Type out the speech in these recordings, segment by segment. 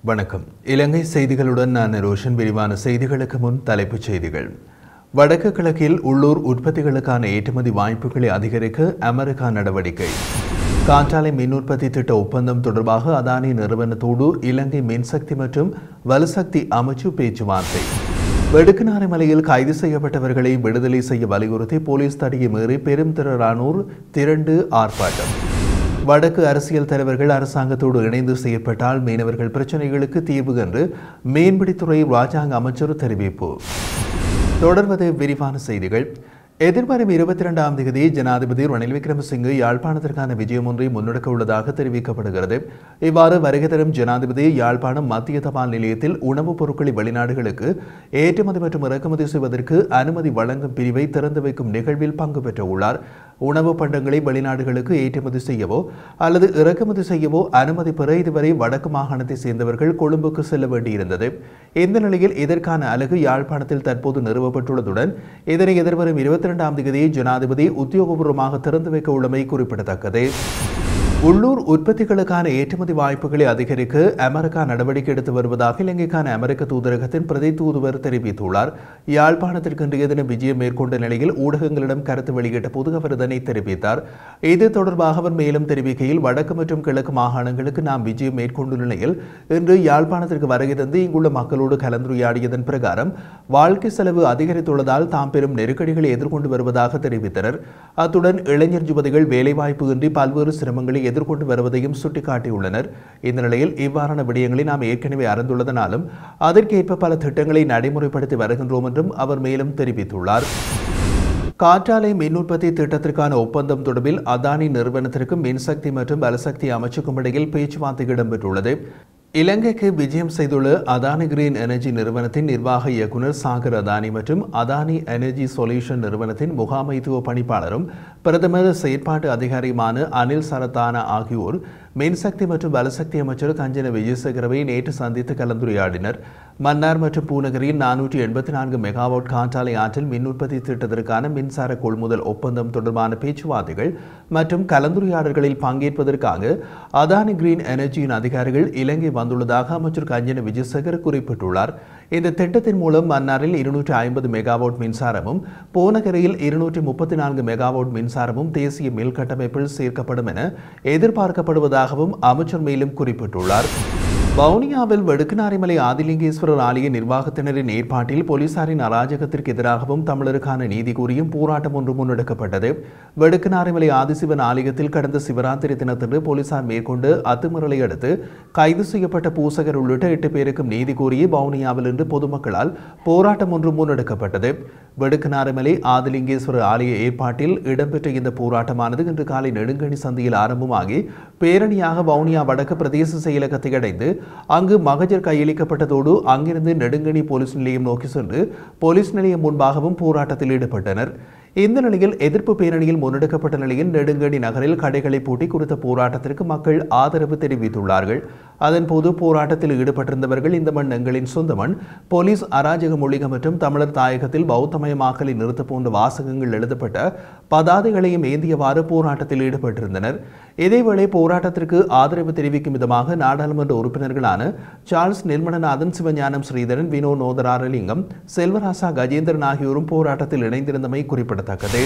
வணக்கம். இலங்கை செய்திகளுடன் நான் ரோஷன். விரிவான செய்திகளுக்கு முன் தலைப்புச் செய்திகள். வடக்கு கிழக்கில் உள்ளூர் உற்பத்திகளுக்கான ஏற்றுமதி வாய்ப்புகளை அதிகரிக்க அமெரிக்கா நடவடிக்கை. காற்றாலை மின் உற்பத்தி திட்ட ஒப்பந்தம் தொடர்பாக அதானி நிறுவனத்தோடு இலங்கை மின்சக்தி மற்றும் வலுசக்தி அமைச்சு பேச்சுவார்த்தை. வெடுக்குநாரை மலையில் கைது செய்யப்பட்டவர்களை விடுதலை செய்ய வலியுறுத்தி போலீஸ் தடையை மீறி பெரும் திரளானோர் திரண்டு ஆர்ப்பாட்டம். வடக்கு அரசியல் தலைவர்கள் அரசாங்கத்தோடு இணைந்து செயற்பட்டால் மீனவர்கள் பிரச்சினைகளுக்கு தீர்வு என்று மீன்பிடித்துறை ராஜாங்க அமைச்சர் தெரிவிப்பு. தொடர்வது விரிவான செய்திகள். எதிர்வரும் 22ஆம் தேதி ஜனாதிபதி ரணில் விக்ரமசிங்கே யாழ்ப்பாணத்திற்கான விஜயம் ஒன்றை முன்னெடுக்க உள்ளதாக தெரிவிக்கப்படுகிறது. இவ்வாறு வருகை தரும் ஜனாதிபதி யாழ்ப்பாணம் மத்திய தபால் நிலையத்தில் உணவுப் பொருட்களை வெளிநாடுகளுக்கு ஏற்றுமதி மற்றும் இறக்குமதி செய்வதற்கு அனுமதி வழங்கும் பிரிவை திறந்து வைக்கும் நிகழ்வில் பங்கு பெற்ற உள்ளார். உணவு பண்டங்களை வெளிநாடுகளுக்கு ஏற்றுமதி செய்யவோ அல்லது இறக்குமதி செய்யவோ அனுமதி பெற இதுவரை வடக்கு மாகாணத்தை சேர்ந்தவர்கள் கொழும்புக்கு செல்ல வேண்டியிருந்தது. இந்த நிலையில் இதற்கான அலகு யாழ்ப்பாணத்தில் தற்போது நிறுவப்பட்டுள்ளதுடன் இதனை எதிர்வரும் 22ஆம் தேதி ஜனாதிபதி உத்தியோகபூர்வமாக திறந்து வைக்க உள்ளமை குறிப்பிடத்தக்கது. உள்ளூர் உற்பத்திகளுக்கான ஏற்றுமதி வாய்ப்புகளை அதிகரிக்க அமெரிக்கா நடவடிக்கை எடுத்து வருவதாக இலங்கைக்கான அமெரிக்க தூதரகத்தின் பிரதி தூதுவர் தெரிவித்துள்ளார். யாழ்ப்பாணத்திற்கு இன்றைய தினம் விஜயம் மேற்கொண்ட நிலையில் ஊடகங்களிடம் கருத்து வெளியிட்ட போது அவர் இதனை தெரிவித்தார். இது தொடர்பாக அவர் மேலும் தெரிவிக்கையில், வடக்கு மற்றும் கிழக்கு மாகாணங்களுக்கு நாம் விஜயம் மேற்கொண்டுள்ள நிலையில் இன்று யாழ்ப்பாணத்திற்கு வருகை தந்து இங்குள்ள மக்களோடு கலந்துரையாடியதன் பிரகாரம் வாழ்க்கை செலவு அதிகரித்துள்ளதால் தாம் பெரும் நெருக்கடிகளை எதிர்கொண்டு வருவதாக தெரிவித்தனர். அத்துடன் இளைஞர் யுவதிகள் வேலைவாய்ப்பு இன்றி பல்வேறு சிரமங்களை எதிர்கொண்டு வருவதையும் சுட்டிக்காட்டியுள்ளனர். இந்த நிலையில் இவ்வாறான விடயங்களை நாம் ஏற்கனவே அறிந்துள்ளதனாலும் அதற்கேற்ப பல திட்டங்களை நடைமுறைப்படுத்தி வருகின்றோம் என்றும் அவர் மேலும் தெரிவித்துள்ளார். காற்றாலை மின் உற்பத்தி திட்டத்திற்கான ஒப்பந்தம் தொடர்பில் அதானி நிறுவனத்திற்கும் மின்சக்தி மற்றும் வலுசக்தி அமைச்சுக்கும் இடையில் பேச்சுவார்த்தை இடம்பெற்றுள்ளது. இலங்கைக்கு விஜயம் செய்துள்ள அதானி கிரீன் எனர்ஜி நிறுவனத்தின் நிர்வாக இயக்குநர் சாகர் அதானி மற்றும் அதானி எனர்ஜி சொல்யூஷன் நிறுவனத்தின் முகாமைத்துவ பணிப்பாளரும் பிரதமர் செயற்பாட்டு அதிகாரியுமான அனில் சரத்தானா ஆகியோர் மின்சக்தி மற்றும் வலுசக்தி அமைச்சர் கஞ்சன விஜயசேகரவை நேற்று சந்தித்து கலந்துரையாடினர். மன்னார் மற்றும் பூநகரில் 484 மெகாவாட் காற்றாலை ஆற்றல் மின் உற்பத்தி திட்டத்திற்கான மின்சார கொள்முதல் ஒப்பந்தம் தொடர்பான பேச்சுவார்த்தைகள் மற்றும் கலந்துரையாடல்களில் பங்கேற்பதற்காக அதானி கிரீன் எனர்ஜியின் அதிகாரிகள் இலங்கை வந்துள்ளதாக அமைச்சர் கஞ்சன விஜயசேகர் குறிப்பிட்டுள்ளார். இந்த திட்டத்தின் மூலம் மன்னாரில் 250 மெகாவாட் மின்சாரமும் பூநகரியில் 234 மெகாவாட் மின்சாரமும் தேசிய மில் கட்டமைப்பில் சேர்க்கப்படும் என எதிர்பார்க்கப்படுவதாகவும் அமைச்சர் மேலும் குறிப்பிட்டுள்ளார். வவுனியாவில் வெடுக்குநாரிமலை ஆதிலிங்கேஸ்வரர் ஆலய நிர்வாகத்தினரின் ஏற்பாட்டில் போலீசாரின் அராஜகத்திற்கு எதிராகவும் தமிழருக்கான நீதி கோரியும் போராட்டம் ஒன்று முன்னெடுக்கப்பட்டது. வெடுக்குநாரிமலை ஆதிசிவன் ஆலயத்தில் கடந்த சிவராத்திரி தினத்தன்று போலீசார் மேற்கொண்டு அத்துமீறலை அடுத்து கைது செய்யப்பட்ட பூசகர் உள்ளிட்ட 8 பேருக்கும் நீதி கோரி வவுனியாவில் இன்று பொதுமக்களால் போராட்டம் ஒன்று முன்னெடுக்கப்பட்டது. வெடுக்குநாரிமலை ஆதிலிங்கேஸ்வரர் ஆலய ஏற்பாட்டில் இடம்பெற்ற இந்த போராட்டமானது இன்று காலை நெடுங்கணி சந்தியில் ஆரம்பமாகி பேரணியாக வவுனியா வடக்கு பிரதேச செயலகத்தை அடைந்து அங்கு மகஜர் கையளிக்கப்பட்டதோடு அங்கிருந்து நெடுங்கணி போலீஸ் நிலையம் நோக்கி சென்று போலீஸ் நிலையம் முன்பாகவும் போராட்டத்தில் ஈடுபட்டனர். இந்த நிலையில் எதிர்ப்பு பேரணியில் முன்னெடுக்கப்பட்ட நிலையில் நெடுங்கணி நகரில் கடைகளை பூட்டி குறித்த போராட்டத்திற்கு மக்கள் ஆதரவு தெரிவித்துள்ளார்கள். அதன்போது போராட்டத்தில் ஈடுபட்டிருந்தவர்கள் இந்த மண் எங்களின் சொந்த மண், போலீஸ் அராஜக மொழிக மற்றும் தமிழர் தாயகத்தில் பௌத்தமயமாக்கலை நிறுத்த போன்ற வாசகங்கள் எழுதப்பட்ட பதாதைகளையும் ஏந்தியவாறு போராட்டத்தில் ஈடுபட்டிருந்தனர். இதேவேளை போராட்டத்திற்கு ஆதரவு தெரிவிக்கும் விதமாக நாடாளுமன்ற உறுப்பினர்களான சார்ல்ஸ் நிர்மலநாதன், சிவஞானம் ஸ்ரீதரன், வினோ நோதராரலிங்கம், செல்வராசா கஜேந்திரன் ஆகியோரும் போராட்டத்தில் இணைந்திருந்தமை குறிப்பிடத்தக்கது.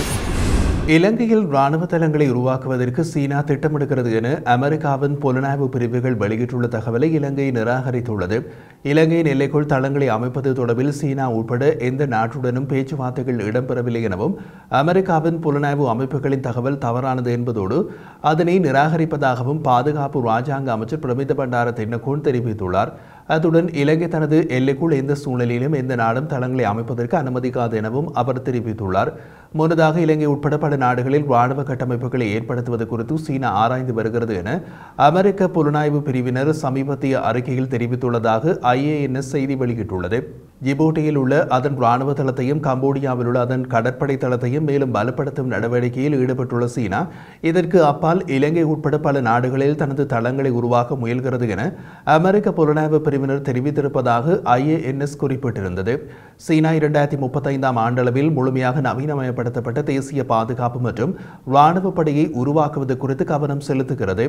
இலங்கையில் இராணுவ தளங்களை உருவாக்குவதற்கு சீனா திட்டமிடுகிறது என அமெரிக்காவின் புலனாய்வு பிரிவுகள் வெளியிட்டுள்ள தகவலை இலங்கை நிராகரித்துள்ளது. இலங்கையின் எல்லைக்குள் தளங்களை அமைப்பது தொடர்பில் சீனா உட்பட எந்த நாட்டுடனும் பேச்சுவார்த்தைகள் இடம்பெறவில்லை எனவும் அமெரிக்காவின் புலனாய்வு அமைப்புகளின் தகவல் தவறானது என்பதோடு அதனை நிராகரிப்பதாகவும் பாதுகாப்பு ராஜாங்க அமைச்சர் பிரமித பண்டார தென்னகோன் தெரிவித்துள்ளார். அத்துடன் இலங்கை தனது எல்லைக்குள் எந்த சூழ்நிலையிலும் எந்த நாடும் தளங்களை அமைப்பதற்கு அனுமதிக்காது எனவும் அவர் தெரிவித்துள்ளார். முன்னதாக இலங்கை உட்பட பல நாடுகளில் இராணுவ கட்டமைப்புகளை ஏற்படுத்துவது குறித்து சீனா ஆராய்ந்து வருகிறது என அமெரிக்க புலனாய்வு பிரிவினர் சமீபத்திய அறிக்கையில் தெரிவித்துள்ளதாக IANS செய்தி வெளியிட்டுள்ளது. ஜிபூட்டியில் உள்ள அதன் இராணுவ தளத்தையும் கம்போடியாவில் உள்ள அதன் கடற்படை தளத்தையும் மேலும் பலப்படுத்தும் நடவடிக்கையில் ஈடுபட்டுள்ள சீனா இதற்கு அப்பால் இலங்கை உட்பட பல நாடுகளில் தனது தளங்களை உருவாக்க முயல்கிறது என அமெரிக்க புலனாய்வு பிரிவினர் தெரிவித்திருப்பதாக IANS குறிப்பிட்டிருந்தது. சீனா 2035ஆம் ஆண்டளவில் முழுமையாக நவீனமயப்பட்ட பலப்படுத்தப்பட்ட தேசிய பாதுகாப்பு மற்றும் இராணுவ படையை உருவாக்குவது குறித்து கவனம் செலுத்துகிறது.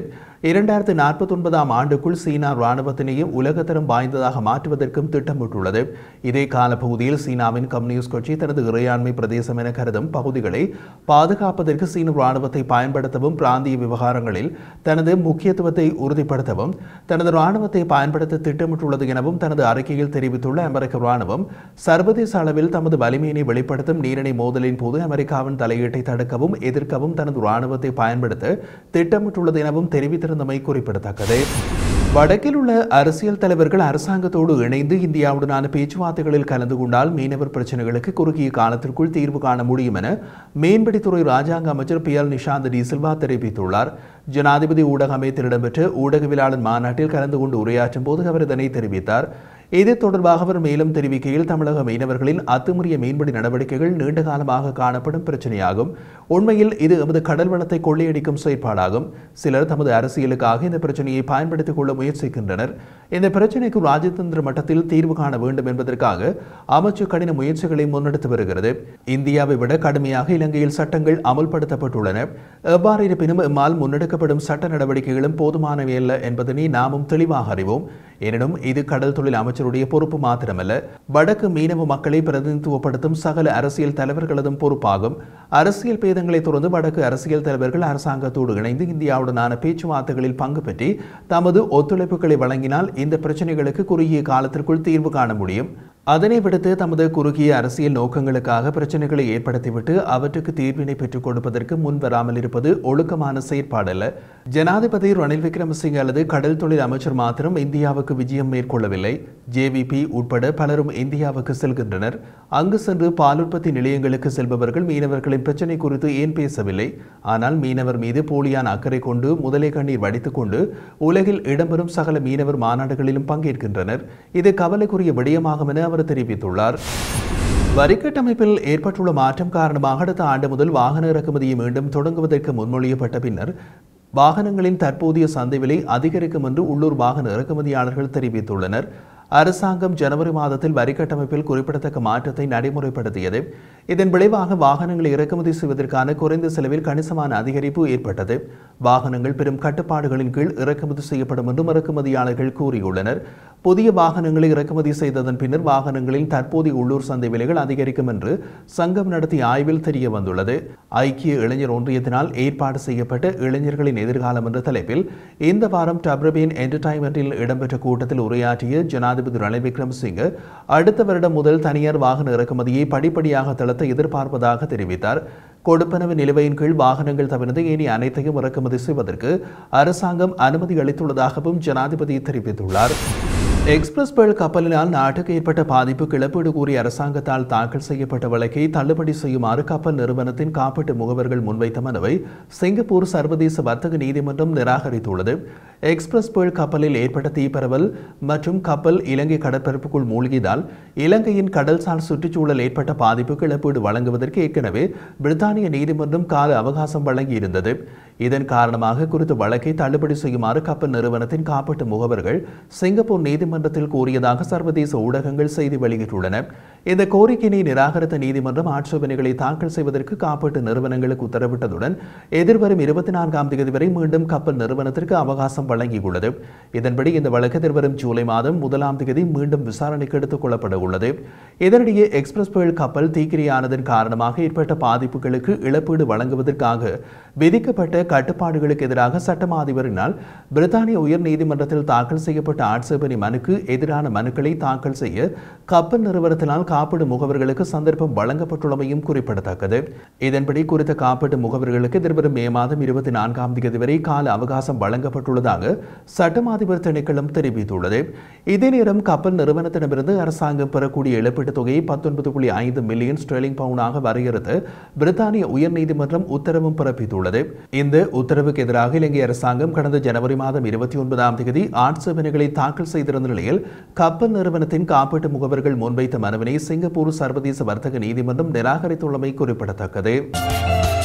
2049ஆம் ஆண்டுக்குள் சீனா இராணுவத்தினையே உலகத்தரம் வாய்ந்ததாக மாற்றுவதற்கும் திட்டமிட்டுள்ளது. இதே காலப்பகுதியில் சீனாவின் கம்யூனிஸ்ட் கட்சி தனது இறையாண்மை பிரதேசம் என கருதும் பகுதிகளை பாதுகாப்பதற்கு சீன இராணுவத்தை பயன்படுத்தவும், பிராந்திய விவகாரங்களில் தனது முக்கியத்துவத்தை உறுதிப்படுத்தவும் தனது இராணுவத்தை பயன்படுத்த திட்டமிட்டுள்ளது எனவும் தனது அறிக்கையில் தெரிவித்துள்ள அமெரிக்க இராணுவம், சர்வதேச அளவில் தமது வலிமையினை வெளிப்படுத்தும் நீரிணை மோதலின் போது அமெரிக்காவின் தலையீட்டை தடுக்கவும் எதிர்க்கவும் தனது இராணுவத்தை பயன்படுத்த திட்டமிட்டுள்ளது எனவும் தெரிவித்திருந்தமை குறிப்பிடத்தக்கது. வடக்கில் உள்ள அரசியல் தலைவர்கள் அரசாங்கத்தோடு இணைந்து இந்தியாவுடனான பேச்சுவார்த்தைகளில் கலந்து கொண்டால் மீனவர் பிரச்சினைகளுக்கு குறுகிய காலத்திற்குள் தீர்வு காண முடியும் என மீன்பிடித்துறை ராஜாங்க அமைச்சர் பிஎல் நிஷாந்த் டி சில்வா தெரிவித்துள்ளார். ஜனாதிபதி ஊடக அமையத்தில் இடம்பெற்ற ஊடகவியலாளர் மாநாட்டில் கலந்து கொண்டு உரையாற்றும் போது அவர் இதனை தெரிவித்தார். இது தொடர்பாக அவர் மேலும் தெரிவிக்கையில், தமிழக மீனவர்களின் அத்துமீறிய மீன்பிடி நடவடிக்கைகள் நீண்ட காலமாக காணப்படும் பிரச்சனையாகும். உண்மையில் இது எமது கடல் வளத்தை கொள்ளையடிக்கும் செயற்பாடாகும். சிலர் தமது அரசியலுக்காக இந்த பிரச்சனையை பயன்படுத்திக் கொள்ள முயற்சிக்கின்றனர். இந்த பிரச்சனைக்கு ராஜதந்திர மட்டத்தில் தீர்வு காண வேண்டும் என்பதற்காக அமைச்சு கடின முயற்சிகளை முன்னெடுத்து வருகிறது. இந்தியாவை விட கடுமையாக இலங்கையில் சட்டங்கள் அமல்படுத்தப்பட்டுள்ளன. எவ்வாறு இருப்பினும் எம்மால் முன்னெடுக்கப்படும் சட்ட நடவடிக்கைகளும் போதுமானவை அல்ல என்பதனை நாமும் தெளிவாக அறிவோம். எனினும் இது கடல் தொழில் அமைச்சருடைய பொறுப்பு மாத்திரமல்ல, வடக்கு மீனவ மக்களை பிரதிநிதித்துவப்படுத்தும் சகல அரசியல் தலைவர்களதும் பொறுப்பாகும். அரசியல் பேதங்களை தொடர்ந்து வடக்கு அரசியல் தலைவர்கள் அரசாங்கத்தோடு இணைந்து இந்தியாவுடனான பேச்சுவார்த்தைகளில் பங்கு பெற்றி தமது ஒத்துழைப்புகளை வழங்கினால் இந்த பிரச்சனைகளுக்கு குறுகிய காலத்திற்குள் தீர்வு காண முடியும். அதனை விடுத்து தமது குறுகிய அரசியல் நோக்கங்களுக்காக பிரச்சனைகளை ஏற்படுத்திவிட்டு அவற்றுக்கு தீர்வினை பெற்றுக் கொடுப்பதற்கு முன்வராமல் இருப்பது ஒழுக்கமான செயற்பாடல்ல. ஜனாதிபதி ரணில் விக்ரமசிங்கே அல்லது கடல் தொழில் அமைச்சர் மாத்திரம் இந்தியாவுக்கு விஜயம் மேற்கொள்ளவில்லை. ஜேவிபி உட்பட பலரும் இந்தியாவுக்கு செல்கின்றனர். அங்கு சென்று பால் உற்பத்தி நிலையங்களுக்கு செல்பவர்கள் மீனவர்களின் பிரச்சனை குறித்து ஏன் பேசவில்லை? ஆனால் மீனவர் மீது போலியான அக்கறை கொண்டு முதலை கண்ணீர் வடித்துக் கொண்டு உலகில் இடம்பெறும் சகல மீனவர் மாநாடுகளிலும் பங்கேற்கின்றனர். இது கவலைக்குரிய விடயமாகும் என அவர் தெரிவித்துள்ளார். வரிக்கட்டமைப்பில் ஏற்பட்டுள்ள மாற்றம் காரணமாக அடுத்த ஆண்டு முதல் வாகன இறக்குமதியை மீண்டும் தொடங்குவதற்கு முன்மொழியப்பட்ட பின்னர் வாகனங்களின் தற்போதைய சந்தை விலை அதிகரிக்கும் என்று உள்ளூர் வாகன இறக்குமதியாளர்கள் தெரிவித்துள்ளனர். அரசாங்கம் ஜனவரி மாதத்தில் வரிக்கட்டமைப்பில் குறிப்பிடத்தக்க மாற்றத்தை நடைமுறைப்படுத்தியது. இதன் விளைவாக வாகனங்களை இறக்குமதி செய்வதற்கான குறைந்த செலவில் கணிசமான அதிகரிப்பு ஏற்பட்டது. வாகனங்கள் பெரும் கட்டுப்பாடுகளின் கீழ் இறக்குமதி செய்யப்படும் என்றும் இறக்குமதியாளர்கள் கூறியுள்ளனர். புதிய வாகனங்களை இறக்குமதி செய்ததன் பின்னர் வாகனங்களின் தற்போதைய உள்ளூர் சந்தை விலைகள் அதிகரிக்கும் என்று சங்கம் நடத்திய ஆய்வில் தெரிய வந்துள்ளது. ஐக்கிய இளைஞர் ஒன்றியத்தினால் ஏற்பாடு செய்யப்பட்ட இளைஞர்களின் எதிர்காலம் என்ற தலைப்பில் இந்த வாரம் டப்ரபேன் என்டர்டைன்மெண்டில் இடம்பெற்ற கூட்டத்தில் உரையாற்றிய ஜனாதிபதி ரணில் விக்ரமசிங்கே அடுத்த வருடம் முதல் தனியார் வாகன இறக்குமதியை படிப்படியாக தளர்த்த எதிர்பார்ப்பதாக தெரிவித்தார். கொடுப்பனவு நிலுவையின் கீழ் வாகனங்கள் தவிர்த்து இனி அனைத்தையும் இறக்குமதி செய்வதற்கு அரசாங்கம் அனுமதி அளித்துள்ளதாகவும் ஜனாதிபதி தெரிவித்துள்ளார். எக்ஸ்பிரஸ் பேர்ல் கப்பலினால் நாட்டுக்கு ஏற்பட்ட பாதிப்புக்கு இழப்பீடு கூறி அரசாங்கத்தால் தாக்கல் செய்யப்பட்ட வழக்கை தள்ளுபடி செய்யுமாறு கப்பல் நிறுவனத்தின் காப்பீட்டு முகவர்கள் முன்வைத்த மனுவை சிங்கப்பூர் சர்வதேச வர்த்தக நீதிமன்றம் நிராகரித்துள்ளது. எக்ஸ்பிரஸ் பேர்ல் கப்பலில் ஏற்பட்ட தீப்பரவல் மற்றும் கப்பல் இலங்கை கடற்பரப்புக்குள் மூழ்கியதால் இலங்கையின் கடல்சார் சுற்றுச்சூழல் ஏற்பட்ட பாதிப்புக்கு இழப்பீடு வழங்குவதற்கு ஏற்கனவே பிரித்தானிய நீதிமன்றம் கால அவகாசம் வழங்கியிருந்தது. இதன் காரணமாக குறித்த வழக்கை தள்ளுபடி செய்யுமாறு கப்பல் நிறுவனத்தின் காப்பீட்டு முகவர்கள் சிங்கப்பூர் நீதிமன்றத்தில் கோரியதாக சர்வதேச ஊடகங்கள் செய்தி வெளியிட்டுள்ளன. இந்த கோரிக்கையை நிராகரித்த நீதிமன்றம் ஆட்சேபனைகளை தாக்கல் செய்வதற்கு காப்பீட்டு நிறுவனங்களுக்கு உத்தரவிட்டதுடன் எதிர்வரும் 24ஆம் தேதி வரை மீண்டும் கப்பல் நிறுவனத்திற்கு அவகாசம் வழங்கியுள்ளது. இதன்படி இந்த வழக்கு எதிர்வரும் ஜூலை மாதம் 1ஆம் தேதி மீண்டும் விசாரணைக்கு எடுத்துக் கொள்ளப்பட உள்ளது. இதனிடையே எக்ஸ்பிரஸ் பேர்ல் கப்பல் தீக்கிரையானதன் காரணமாக ஏற்பட்ட பாதிப்புகளுக்கு இழப்பீடு வழங்குவதற்காக விதிக்கப்பட்ட கட்டுப்பாடுகளுக்கு எதிராக சட்டமா அதிபரினால் பிரித்தானிய உயர் நீதிமன்றத்தில் தாக்கல் செய்யப்பட்ட ஆட்சேபனை மனுக்கு எதிரான மனுக்களை தாக்கல் செய்ய கப்பல் நிறுவனத்தினால் காப்பீடு முகவர்களுக்கு சந்தர்ப்பம் வழங்கப்பட்டுள்ளமையும் குறிப்பிடத்தக்கது. இதன்படி குறித்த காப்பீட்டு முகவர்களுக்கு எதிர்வரும் மே மாதம் 24ஆம் தேதி வரை கால அவகாசம் வழங்கப்பட்டுள்ளதாக சட்டமா அதிபர் திணைக்களம் தெரிவித்துள்ளது. இதே நேரம் கப்பல் நிறுவனத்திடமிருந்து அரசாங்கம் பெறக்கூடிய இழப்பீட்டுத் தொகையை 19.5 மில்லியன் ஸ்டெர்லிங் பவுண்டாக வரையறுத்து பிரித்தானிய உயர் நீதிமன்றம் உத்தரவும் பிறப்பித்துள்ளது. இந்த உத்தரவுக்கு எதிராக இலங்கை அரசாங்கம் கடந்த ஜனவரி மாதம் 29ஆம் தேதி ஆட்சேபனைகளை தாக்கல் செய்திருந்த நிலையில் கப்பல் நிறுவனத்தின் காப்பீட்டு முகவர்கள் முன்வைத்த மனுவினை சிங்கப்பூர் சர்வதேச வர்த்தக நீதிமன்றம் நிராகரித்துள்ளமை குறிப்பிடத்தக்கது.